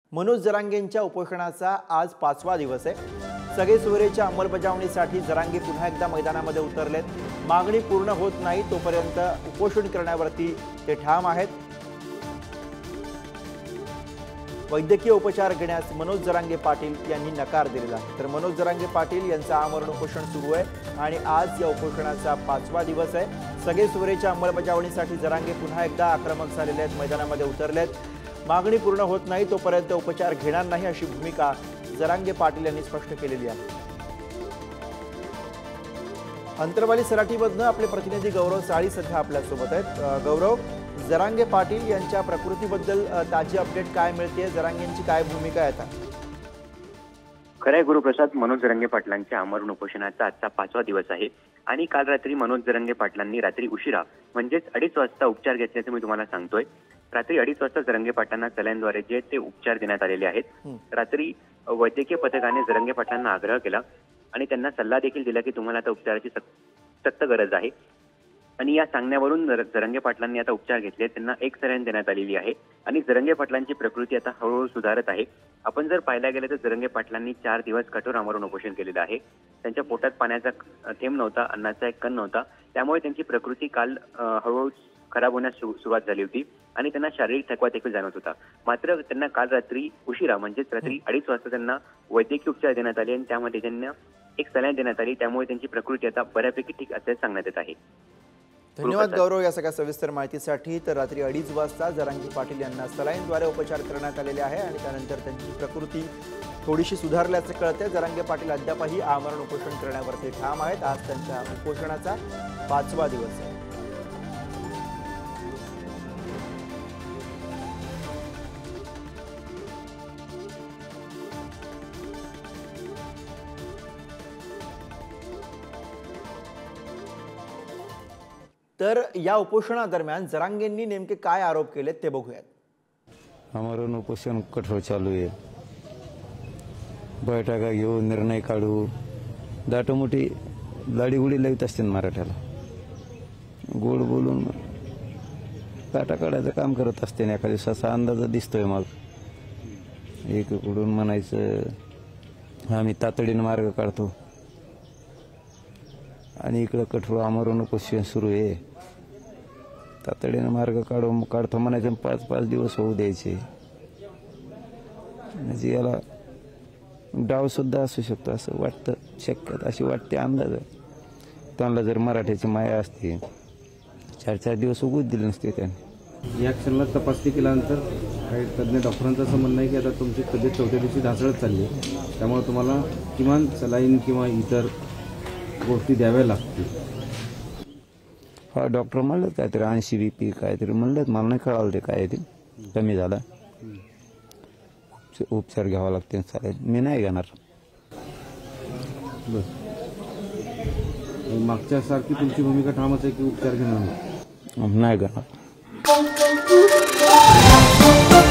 मनोज जरांगेंच्या उपोषणाचा आज 5वा दिवस आहे। सगळे सुविधेच्या अंमलबजावणीसाठी जरांगे पुन्हा एकदा मैदानामध्ये उतरलेत। मागणी पूर्ण होत नाही तोपर्यंत उपोषण करण्यावरती ते ठाम आहेत। वैद्यकीय उपचार घेण्यास मनोज जरांगे पाटील यांनी नकार दिलेला आहे। तर मनोज जरांगे पाटील यांचं आमरण उपोषण सुरू आहे आणि आज या उपोषणाचा 5वा दिवस आहे। सगळे सुविधेच्या अंमलबजावणीसाठी जरांगे पुन्हा एकदा आक्रमक झालेले आहेत, मैदानामध्ये उतरलेत। मागणी पूर्ण होत नाही तोपर्यंत उपचार घेणार नाही अशी भूमिका जरांगे पाटील यांनी स्पष्ट केलेली आहे। अंतरवाली सराटीमधून आपले प्रतिनिधी गौरव साळी सध्या आपल्या सोबत आहेत। गौरव, जरांगे पाटील यांच्या प्रकृतीबद्दल ताजी अपडेट काय मिळते? जरांगेंची काय भूमिका आहे आता? खरंय गुरुप्रसाद, मनोज जरांगे पाटलांच्या आमरण उपोषणाचा आजचा 5वा दिवस आहे आणि काल रात्री मनोज जरांगे पाटलांनी रात्री उशिरा म्हणजेच 2:30 वाजता उपचार घेतल्याचे मी तुम्हाला सांगतोय। रात्री 2:30 वाजता जरांगे पाटलांना सलाईनद्वारे जे ते उपचार देण्यात आलेले आहेत। रात्री वैद्यकीय पथकाने जरांगे पाटलांना आग्रह केला आणि त्यांना सल्ला देखील दिला की तुम्हाला आता उपचाराची सक्त गरज आहे आणि या सांगण्यावरून जरांगे पाटलांनी आता उपचार घेतले। त्यांना एक सलाईन देण्यात आलेली आहे आणि जरांगे पाटलांची प्रकृती आता हळूहळू सुधारत आहे। आपण जर पाहायला गेलं तर जरांगे पाटलांनी 4 दिवस कठोर आमरण उपोषण केलेलं आहे। त्यांच्या पोटात पाण्याचा थेंब नव्हता, अन्नाचा एक कण नव्हता, त्यामुळे त्यांची प्रकृती काल हळूहळू खराब होण्यास सुरुवात झाली होती आणि त्यांना शारीरिक थकवा देखील जाणवत होता। मात्र त्यांना काल रात्री उशिरा म्हणजेच रात्री 2:30 वाजता त्यांना वैद्यकीय उपचार देण्यात आले आणि त्यामध्ये त्यांना एक सलाईन देण्यात आली, त्यामुळे त्यांची प्रकृती आता बऱ्यापैकी ठीक असल्याचे सांगण्यात येत आहे। धन्यवाद गौरव या सगळ्या सविस्तर माहितीसाठी। तर रात्री 2:30 वाजता जरांगे पाटील यांना सलाईनद्वारे उपचार करण्यात आलेले आहे आणि त्यानंतर त्यांची प्रकृती थोडीशी सुधारल्याचे कळते। जरांगे पाटील अद्यापही आमरण उपोषण करण्यावरती ठाम आहेत। आज त्यांच्या उपोषणाचा 5वा दिवस आहे। तर या उपोषणादरम्यान जरांगेंनी नेमके काय आरोप केलेत ते बघूयात। आमरण उपोषण कठोर चालू आहे। बैठका घेऊन निर्णय काढू, दाटोमोठी लाडीगुडी लावित असते मराठ्याला, गोड बोलून काटा काढायचं काम करत असते। एका दिवसाचा अंदाज दिसतोय मग एकीकडून म्हणायचं आम्ही तातडीने मार्ग काढतो आणि इकडं कठोर आमरण उपोषण सुरू आहे। तातडीने मार्ग काढतो म्हणायचं, 5-5 दिवस होऊ द्यायचे। म्हणजे याला डाव सुद्धा असू शकतो असं वाटतं, शक्यता अशी वाटते, अंदाज। त्यांना जर मराठ्याची माया असते 4-4 दिवस उगूच दिले नसते त्याने। या क्षणाला तपासणी केल्यानंतर काही तज्ज्ञ डॉक्टरांचं असं म्हणणं आहे की आता तुमची तब्येत 4थ्या दिवशी ढासळत चालली आहे, त्यामुळे तुम्हाला किमान सलाईन किंवा इतर गोष्टी द्याव्या लागतील। हा, डॉक्टर म्हणलं काहीतरी 80 BP काहीतरी म्हणलं, मला नाही कळालं ते काय ते कमी झाला, उपचार घ्यावा लागते चालेल, मी नाही घेणार। बस मागच्या सारखी तुमची भूमिका ठामच आहे की उपचार घेणार नाही घेणार।